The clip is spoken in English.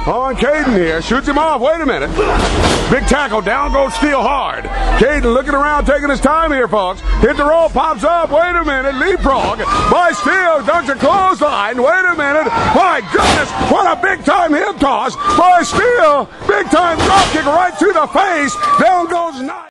on Kaiden here. Shoots him off. Wait a minute. Big tackle. Down goes Steele hard. Kaiden looking around, taking his time here, folks. Hit the roll. Pops up. Wait a minute. Leapfrog by Steele. Dunks a clothesline. Wait a minute. My goodness. What a big-time hip toss by Steele. Big-time drop kick right to the face. Down goes Knight.